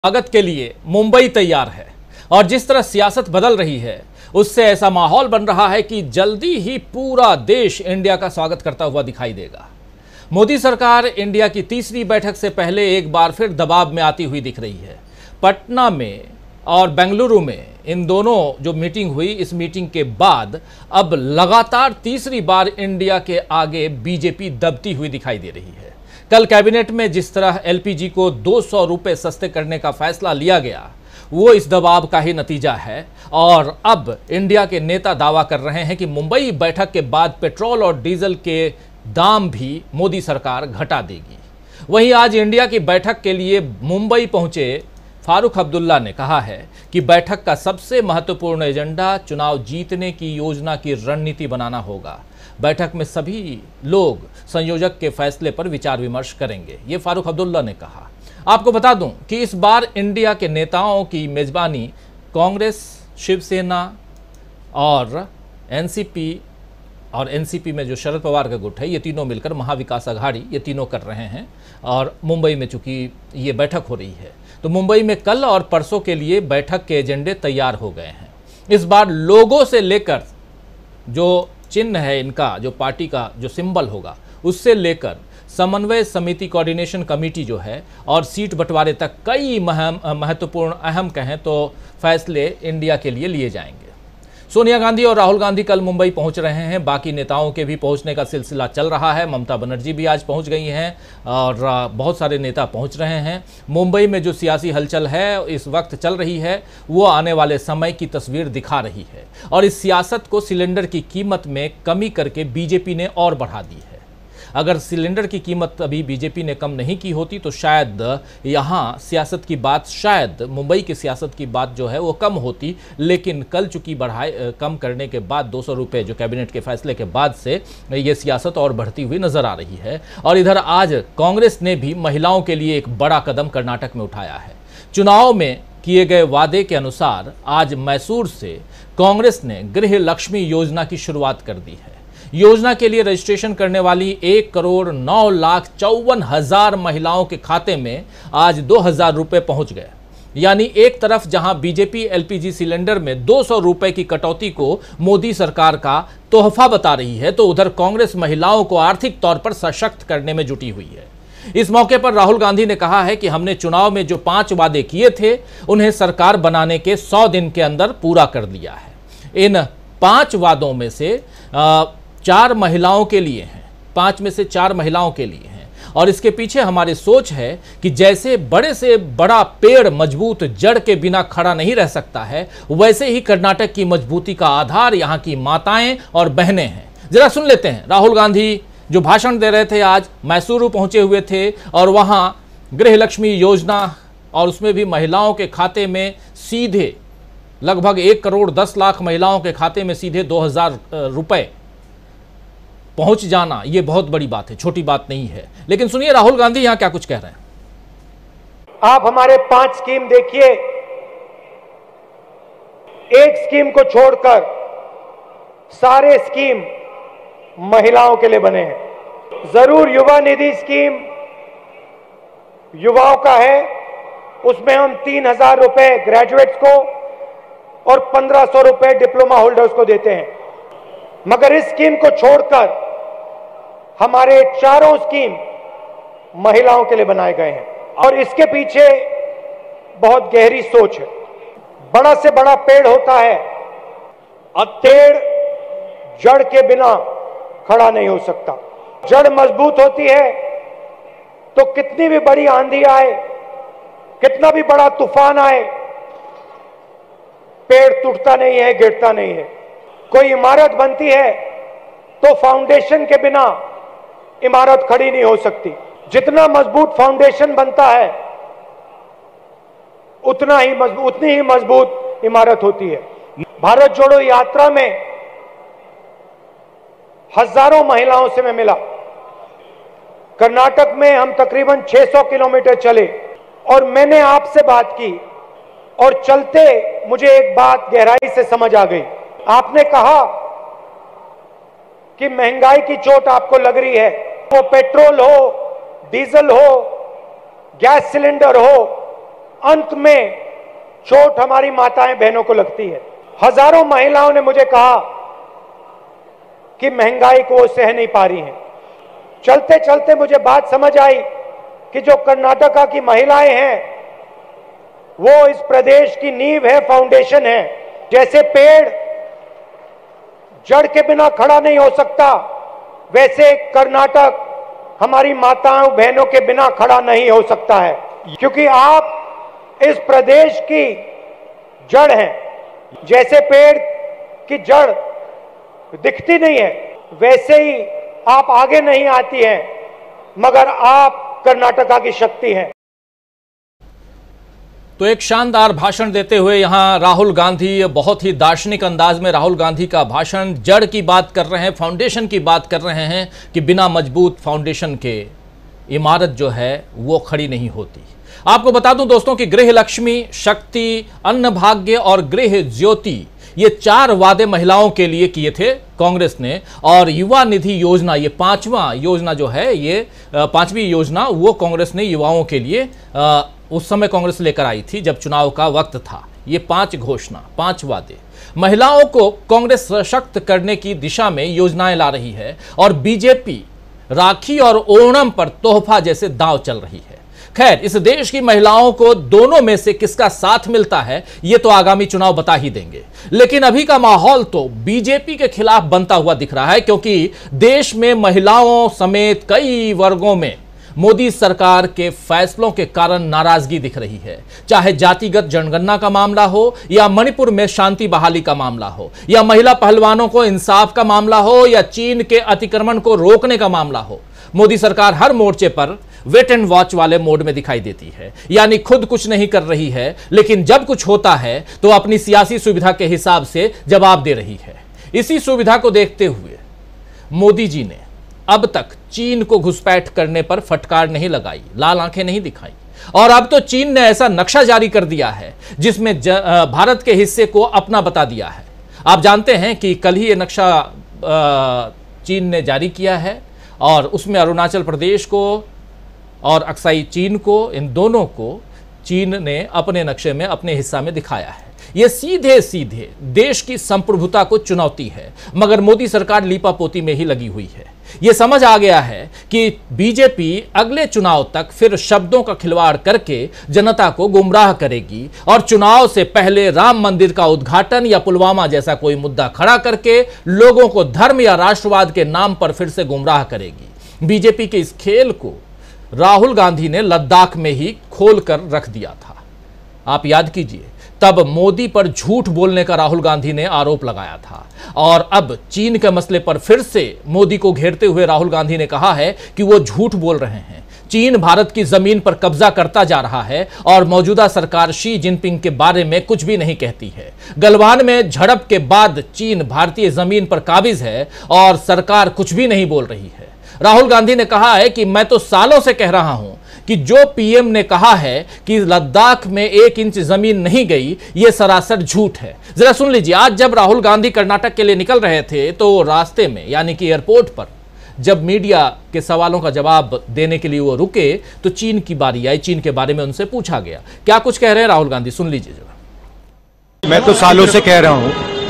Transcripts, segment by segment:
स्वागत के लिए मुंबई तैयार है और जिस तरह सियासत बदल रही है उससे ऐसा माहौल बन रहा है कि जल्दी ही पूरा देश इंडिया का स्वागत करता हुआ दिखाई देगा। मोदी सरकार इंडिया की तीसरी बैठक से पहले एक बार फिर दबाव में आती हुई दिख रही है। पटना में और बेंगलुरु में इन दोनों जो मीटिंग हुई, इस मीटिंग के बाद अब लगातार तीसरी बार इंडिया के आगे बीजेपी दबती हुई दिखाई दे रही है। कल कैबिनेट में जिस तरह एलपीजी को 200 रुपए सस्ते करने का फैसला लिया गया, वो इस दबाव का ही नतीजा है। और अब इंडिया के नेता दावा कर रहे हैं कि मुंबई बैठक के बाद पेट्रोल और डीजल के दाम भी मोदी सरकार घटा देगी। वहीं आज इंडिया की बैठक के लिए मुंबई पहुंचे फारूक अब्दुल्ला ने कहा है कि बैठक का सबसे महत्वपूर्ण एजेंडा चुनाव जीतने की योजना की रणनीति बनाना होगा। बैठक में सभी लोग संयोजक के फैसले पर विचार विमर्श करेंगे, ये फारूक अब्दुल्ला ने कहा। आपको बता दूं कि इस बार इंडिया के नेताओं की मेजबानी कांग्रेस, शिवसेना और एनसीपी में जो शरद पवार का गुट है, ये तीनों मिलकर महाविकास अघाड़ी, ये तीनों कर रहे हैं। और मुंबई में चूंकि ये बैठक हो रही है तो मुंबई में कल और परसों के लिए बैठक के एजेंडे तैयार हो गए हैं। इस बार लोगों से लेकर जो चिन्ह है इनका, जो पार्टी का जो सिंबल होगा, उससे लेकर समन्वय समिति, कोऑर्डिनेशन कमेटी जो है, और सीट बंटवारे तक कई महत्वपूर्ण, अहम कहें तो फैसले इंडिया के लिए लिए जाएंगे। सोनिया गांधी और राहुल गांधी कल मुंबई पहुंच रहे हैं। बाकी नेताओं के भी पहुंचने का सिलसिला चल रहा है। ममता बनर्जी भी आज पहुंच गई हैं और बहुत सारे नेता पहुंच रहे हैं। मुंबई में जो सियासी हलचल है इस वक्त चल रही है, वो आने वाले समय की तस्वीर दिखा रही है। और इस सियासत को सिलेंडर की कीमत में कमी करके बीजेपी ने और बढ़ा दी है। अगर सिलेंडर की कीमत अभी बीजेपी ने कम नहीं की होती तो शायद यहाँ सियासत की बात, शायद मुंबई की सियासत की बात जो है वो कम होती। लेकिन कल चूंकि कम करने के बाद 200 रुपये जो कैबिनेट के फैसले के बाद से ये सियासत और बढ़ती हुई नजर आ रही है। और इधर आज कांग्रेस ने भी महिलाओं के लिए एक बड़ा कदम कर्नाटक में उठाया है। चुनाव में किए गए वादे के अनुसार आज मैसूर से कांग्रेस ने गृह लक्ष्मी योजना की शुरुआत कर दी है। योजना के लिए रजिस्ट्रेशन करने वाली 1,09,54,000 महिलाओं के खाते में आज 2,000 रुपए पहुंच गए। यानी एक तरफ जहां बीजेपी एलपीजी सिलेंडर में 200 रुपए की कटौती को मोदी सरकार का तोहफा बता रही है, तो उधर कांग्रेस महिलाओं को आर्थिक तौर पर सशक्त करने में जुटी हुई है। इस मौके पर राहुल गांधी ने कहा है कि हमने चुनाव में जो 5 वादे किए थे उन्हें सरकार बनाने के 100 दिन के अंदर पूरा कर लिया है। इन 5 वादों में से 4 महिलाओं के लिए हैं, 5 में से 4 महिलाओं के लिए हैं। और इसके पीछे हमारी सोच है कि जैसे बड़े से बड़ा पेड़ मजबूत जड़ के बिना खड़ा नहीं रह सकता है, वैसे ही कर्नाटक की मजबूती का आधार यहाँ की माताएं और बहनें हैं। जरा सुन लेते हैं। राहुल गांधी जो भाषण दे रहे थे, आज मैसूरू पहुंचे हुए थे और वहां गृह लक्ष्मी योजना और उसमें भी महिलाओं के खाते में सीधे लगभग 1,10,00,000 महिलाओं के खाते में सीधे 2,000 रुपए पहुंच जाना, यह बहुत बड़ी बात है, छोटी बात नहीं है। लेकिन सुनिए राहुल गांधी यहां क्या कुछ कह रहे हैं। आप हमारे 5 स्कीम देखिए, एक स्कीम को छोड़कर सारे स्कीम महिलाओं के लिए बने हैं। जरूर युवा निधि स्कीम युवाओं का है, उसमें हम 3,000 रुपए ग्रेजुएट्स को और 1,500 रुपए डिप्लोमा होल्डर्स को देते हैं। मगर इस स्कीम को छोड़कर हमारे चारों स्कीम महिलाओं के लिए बनाए गए हैं और इसके पीछे बहुत गहरी सोच है। बड़ा से बड़ा पेड़ होता है, अब पेड़ जड़ के बिना खड़ा नहीं हो सकता। जड़ मजबूत होती है तो कितनी भी बड़ी आंधी आए, कितना भी बड़ा तूफान आए, पेड़ टूटता नहीं है, गिरता नहीं है। कोई इमारत बनती है तो फाउंडेशन के बिना इमारत खड़ी नहीं हो सकती। जितना मजबूत फाउंडेशन बनता है उतनी ही मजबूत इमारत होती है। भारत जोड़ो यात्रा में हजारों महिलाओं से मैं मिला। कर्नाटक में हम तकरीबन 600 किलोमीटर चले और मैंने आपसे बात की और चलते मुझे एक बात गहराई से समझ आ गई। आपने कहा कि महंगाई की चोट आपको लग रही है, वो पेट्रोल हो, डीजल हो, गैस सिलेंडर हो, अंत में चोट हमारी माताएं बहनों को लगती है। हजारों महिलाओं ने मुझे कहा कि महंगाई को वो सह नहीं पा रही हैं। चलते चलते मुझे बात समझ आई कि जो कर्नाटका की महिलाएं हैं वो इस प्रदेश की नींव है, फाउंडेशन है। जैसे पेड़ जड़ के बिना खड़ा नहीं हो सकता, वैसे कर्नाटक हमारी माताओं बहनों के बिना खड़ा नहीं हो सकता है, क्योंकि आप इस प्रदेश की जड़ हैं। जैसे पेड़ की जड़ दिखती नहीं है, वैसे ही आप आगे नहीं आती हैं, मगर आप कर्नाटका की शक्ति हैं। तो एक शानदार भाषण देते हुए यहां राहुल गांधी, बहुत ही दार्शनिक अंदाज में राहुल गांधी का भाषण, जड़ की बात कर रहे हैं, फाउंडेशन की बात कर रहे हैं कि बिना मजबूत फाउंडेशन के इमारत जो है वो खड़ी नहीं होती। आपको बता दूं दोस्तों कि गृह लक्ष्मी, शक्ति, अन्न भाग्य और गृह ज्योति, ये 4 वादे महिलाओं के लिए किए थे कांग्रेस ने। और युवा निधि योजना, ये 5वां योजना जो है, ये 5वीं योजना वो कांग्रेस ने युवाओं के लिए उस समय कांग्रेस लेकर आई थी जब चुनाव का वक्त था। ये 5 घोषणा, 5 वादे महिलाओं को कांग्रेस सशक्त करने की दिशा में योजनाएं ला रही है। और बीजेपी राखी और ओणम पर तोहफा जैसे दांव चल रही है। खैर, इस देश की महिलाओं को दोनों में से किसका साथ मिलता है ये तो आगामी चुनाव बता ही देंगे। लेकिन अभी का माहौल तो बीजेपी के खिलाफ बनता हुआ दिख रहा है, क्योंकि देश में महिलाओं समेत कई वर्गों में मोदी सरकार के फैसलों के कारण नाराजगी दिख रही है। चाहे जातिगत जनगणना का मामला हो, या मणिपुर में शांति बहाली का मामला हो, या महिला पहलवानों को इंसाफ का मामला हो, या चीन के अतिक्रमण को रोकने का मामला हो, मोदी सरकार हर मोर्चे पर वेट एंड वॉच वाले मोड में दिखाई देती है। यानी खुद कुछ नहीं कर रही है, लेकिन जब कुछ होता है तो अपनी सियासी सुविधा के हिसाब से जवाब दे रही है। इसी सुविधा को देखते हुए मोदी जी ने अब तक चीन को घुसपैठ करने पर फटकार नहीं लगाई, लाल आंखें नहीं दिखाई। और अब तो चीन ने ऐसा नक्शा जारी कर दिया है जिसमें भारत के हिस्से को अपना बता दिया है। आप जानते हैं कि कल ही ये नक्शा चीन ने जारी किया है, और उसमें अरुणाचल प्रदेश को और अक्साई चीन को, इन दोनों को चीन ने अपने नक्शे में, अपने हिस्सा में दिखाया है। यह सीधे सीधे देश की संप्रभुता को चुनौती है, मगर मोदी सरकार लीपापोती में ही लगी हुई है। यह समझ आ गया है कि बीजेपी अगले चुनाव तक फिर शब्दों का खिलवाड़ करके जनता को गुमराह करेगी, और चुनाव से पहले राम मंदिर का उद्घाटन या पुलवामा जैसा कोई मुद्दा खड़ा करके लोगों को धर्म या राष्ट्रवाद के नाम पर फिर से गुमराह करेगी। बीजेपी के इस खेल को राहुल गांधी ने लद्दाख में ही खोल कर रख दिया था। आप याद कीजिए, तब मोदी पर झूठ बोलने का राहुल गांधी ने आरोप लगाया था, और अब चीन के मसले पर फिर से मोदी को घेरते हुए राहुल गांधी ने कहा है कि वो झूठ बोल रहे हैं। चीन भारत की जमीन पर कब्जा करता जा रहा है, और मौजूदा सरकार शी जिनपिंग के बारे में कुछ भी नहीं कहती है। गलवान में झड़प के बाद चीन भारतीय जमीन पर काबिज है, और सरकार कुछ भी नहीं बोल रही है। राहुल गांधी ने कहा है कि मैं तो सालों से कह रहा हूं कि जो पीएम ने कहा है कि लद्दाख में 1 इंच जमीन नहीं गई, यह सरासर झूठ है। जरा सुन लीजिए, आज जब राहुल गांधी कर्नाटक के लिए निकल रहे थे तो रास्ते में, यानी कि एयरपोर्ट पर, जब मीडिया के सवालों का जवाब देने के लिए वो रुके तो चीन की बारी आई। चीन के बारे में उनसे पूछा गया। क्या कुछ कह रहे हैं राहुल गांधी, सुन लीजिए जरा। मैं तो सालों से कह रहा हूं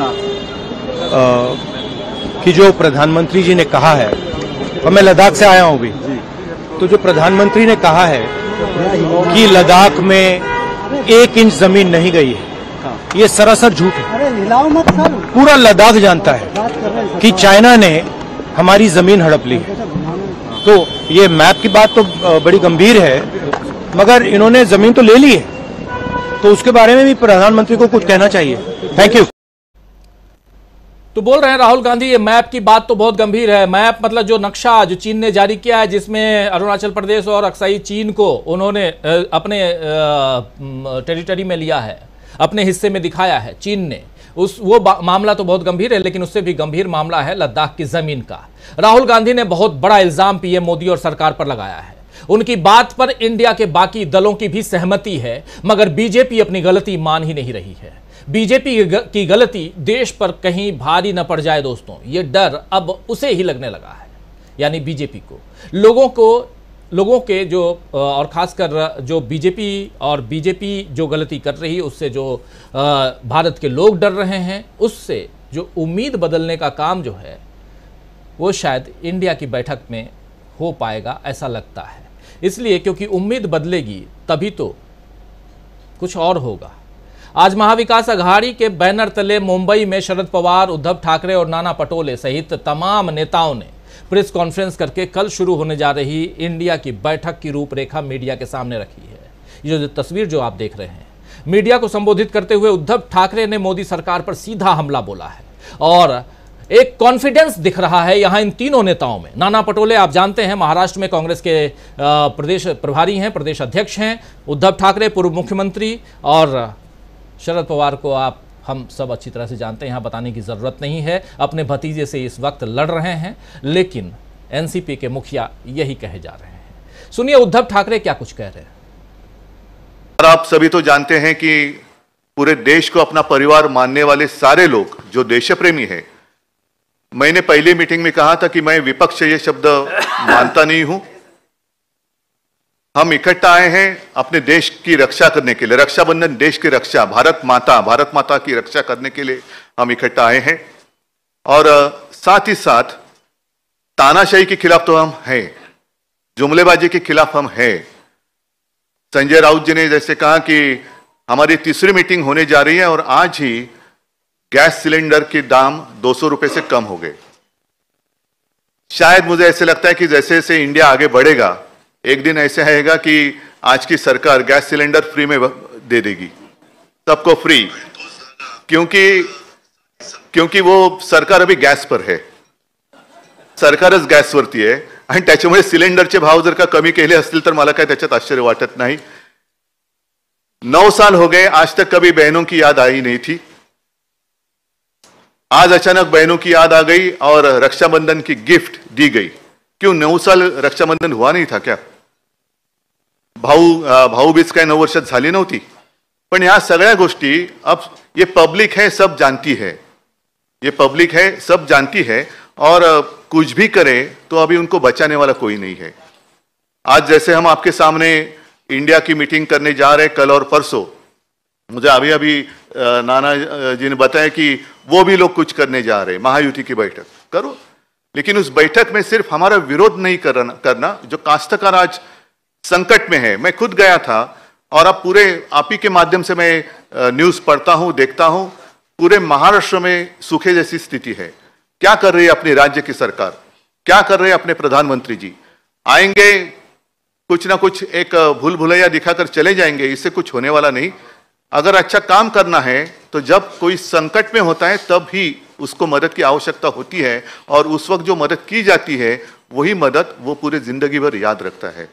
कि जो प्रधानमंत्री जी ने कहा है, और मैं लद्दाख से आया हूं भी, तो जो प्रधानमंत्री ने कहा है कि लद्दाख में 1 इंच जमीन नहीं गई है, ये सरासर झूठ है। पूरा लद्दाख जानता है कि चाइना ने हमारी जमीन हड़प ली है। तो ये मैप की बात तो बड़ी गंभीर है, मगर इन्होंने जमीन तो ले ली है, तो उसके बारे में भी प्रधानमंत्री को कुछ कहना चाहिए। Thank you. तो बोल रहे हैं राहुल गांधी, ये मैप की बात तो बहुत गंभीर है। मैप मतलब जो नक्शा जो चीन ने जारी किया है, जिसमें अरुणाचल प्रदेश और अक्साई चीन को उन्होंने अपने टेरिटरी में लिया है, अपने हिस्से में दिखाया है चीन ने, वो मामला तो बहुत गंभीर है। लेकिन उससे भी गंभीर मामला है लद्दाख की जमीन का। राहुल गांधी ने बहुत बड़ा इल्जाम पीएम मोदी और सरकार पर लगाया है। उनकी बात पर इंडिया के बाकी दलों की भी सहमति है, मगर बीजेपी अपनी गलती मान ही नहीं रही है। बीजेपी की गलती देश पर कहीं भारी न पड़ जाए दोस्तों, ये डर अब उसे ही लगने लगा है, यानी बीजेपी को। लोगों को लोगों के जो और ख़ासकर जो बीजेपी जो गलती कर रही है उससे जो भारत के लोग डर रहे हैं, उससे जो उम्मीद बदलने का काम जो है वो शायद इंडिया की बैठक में हो पाएगा, ऐसा लगता है। इसलिए क्योंकि उम्मीद बदलेगी तभी तो कुछ और होगा। आज महाविकास अघाड़ी के बैनर तले मुंबई में शरद पवार, उद्धव ठाकरे और नाना पटोले सहित तमाम नेताओं ने प्रेस कॉन्फ्रेंस करके कल शुरू होने जा रही इंडिया की बैठक की रूपरेखा मीडिया के सामने रखी है। ये जो तस्वीर जो आप देख रहे हैं, मीडिया को संबोधित करते हुए उद्धव ठाकरे ने मोदी सरकार पर सीधा हमला बोला है और एक कॉन्फिडेंस दिख रहा है यहां इन तीनों नेताओं में। नाना पटोले आप जानते हैं महाराष्ट्र में कांग्रेस के प्रदेश प्रभारी हैं, प्रदेश अध्यक्ष हैं। उद्धव ठाकरे पूर्व मुख्यमंत्री और शरद पवार को हम सब अच्छी तरह से जानते हैं, यहाँ बताने की ज़रूरत नहीं है। अपने भतीजे से इस वक्त लड़ रहे हैं, लेकिन एनसीपी के मुखिया यही कहे जा रहे हैं। सुनिए उद्धव ठाकरे क्या कुछ कह रहे हैं। आप सभी तो जानते हैं कि पूरे देश को अपना परिवार मानने वाले सारे लोग जो देशप्रेमी हैं, मैंने पहली मीटिंग में कहा था कि मैं विपक्ष ये शब्द मानता नहीं हूं। हम इकट्ठा आए हैं अपने देश की रक्षा करने के लिए। रक्षाबंधन देश की रक्षा, भारत माता की रक्षा करने के लिए हम इकट्ठा आए हैं। और साथ ही साथ तानाशाही के खिलाफ तो हम हैं, जुमलेबाजी के खिलाफ हम हैं। संजय राउत जी ने जैसे कहा कि हमारी तीसरी मीटिंग होने जा रही है और आज ही गैस सिलेंडर के दाम 200 रुपए से कम हो गए। शायद मुझे ऐसे लगता है कि जैसे जैसे इंडिया आगे बढ़ेगा, एक दिन ऐसे आएगा कि आज की सरकार गैस सिलेंडर फ्री में दे देगी, सबको फ्री, क्योंकि वो सरकार अभी गॅस पर है, सरकारच गॅसवरती आहे आणि त्याच्यामुळे सिलेंडरचे भाव जर का कमी केले असतील तर मला काय त्याच्यात आश्चर्य वाटत नाही। 9 साल हो गए, आज तक कभी बहनों की याद आई नहीं थी। आज अचानक बहनों की याद आ गई और रक्षाबंधन की गिफ्ट दी गई। क्यों 9 साल रक्षाबंधन हुआ नहीं था क्या? भाऊबीज काय 9 वर्षात झाली नव्हती? पण ह्या सगळ्या गोष्टी अब ये पब्लिक है, सब जानती है, ये पब्लिक है, सब जानती है और कुछ भी करे तो अभी उनको बचाने वाला कोई नहीं है। आज जैसे हम आपके सामने इंडिया की मीटिंग करने जा रहे कल और परसों, मुझे अभी नाना जी ने बताया कि वो भी लोग कुछ करने जा रहे, महायुति की बैठक करो, लेकिन उस बैठक में सिर्फ हमारा विरोध नहीं करना। जो काश्तकार आज संकट में है, मैं खुद गया था और अब पूरे आप ही के माध्यम से मैं न्यूज पढ़ता हूं, देखता हूं, पूरे महाराष्ट्र में सूखे जैसी स्थिति है। क्या कर रही है अपनी राज्य की सरकार, क्या कर रहे हैं अपने प्रधानमंत्री जी? आएंगे कुछ ना कुछ एक भूल भुलैया दिखाकर चले जाएंगे, इससे कुछ होने वाला नहीं। अगर अच्छा काम करना है तो जब कोई संकट में होता है तब ही उसको मदद की आवश्यकता होती है और उस वक्त जो मदद की जाती है वही मदद वो पूरे जिंदगी भर याद रखता है।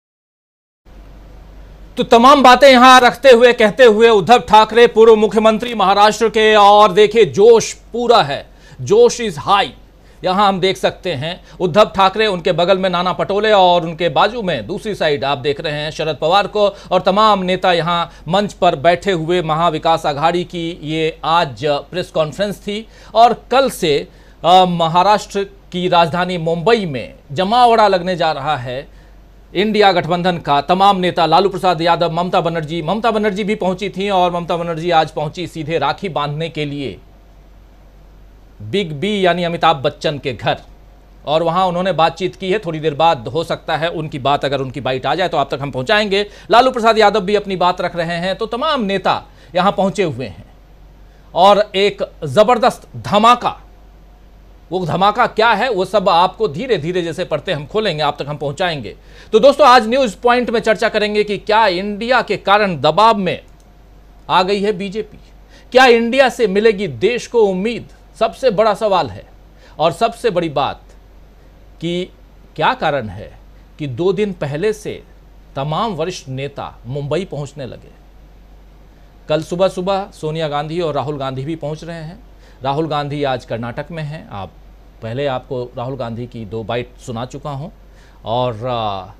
तो तमाम बातें यहां रखते हुए कहते हुए उद्धव ठाकरे पूर्व मुख्यमंत्री महाराष्ट्र के, और देखिए जोश पूरा है, जोश इज हाई। यहां हम देख सकते हैं उद्धव ठाकरे, उनके बगल में नाना पटोले और उनके बाजू में दूसरी साइड आप देख रहे हैं शरद पवार को, और तमाम नेता यहां मंच पर बैठे हुए। महाविकास अघाड़ी की ये आज प्रेस कॉन्फ्रेंस थी और कल से महाराष्ट्र की राजधानी मुंबई में जमावड़ा लगने जा रहा है इंडिया गठबंधन का। तमाम नेता, लालू प्रसाद यादव, ममता बनर्जी भी पहुंची थी और ममता बनर्जी आज पहुंची सीधे राखी बांधने के लिए बिग बी यानी अमिताभ बच्चन के घर, और वहां उन्होंने बातचीत की है। थोड़ी देर बाद हो सकता है उनकी बात, अगर उनकी बाइट आ जाए तो आप तक हम पहुंचाएंगे। लालू प्रसाद यादव भी अपनी बात रख रहे हैं। तो तमाम नेता यहां पहुंचे हुए हैं और एक जबरदस्त धमाका, वो धमाका क्या है वो सब आपको धीरे धीरे जैसे पढ़ते हम खोलेंगे आप तक हम पहुंचाएंगे। तो दोस्तों आज न्यूज पॉइंट में चर्चा करेंगे कि क्या इंडिया के कारण दबाव में आ गई है बीजेपी, क्या इंडिया से मिलेगी देश को उम्मीद, सबसे बड़ा सवाल है। और सबसे बड़ी बात कि क्या कारण है कि 2 दिन पहले से तमाम वरिष्ठ नेता मुंबई पहुंचने लगे। कल सुबह सुबह सोनिया गांधी और राहुल गांधी भी पहुंच रहे हैं। राहुल गांधी आज कर्नाटक में हैं। आप पहले आपको राहुल गांधी की 2 बाइट सुना चुका हूं और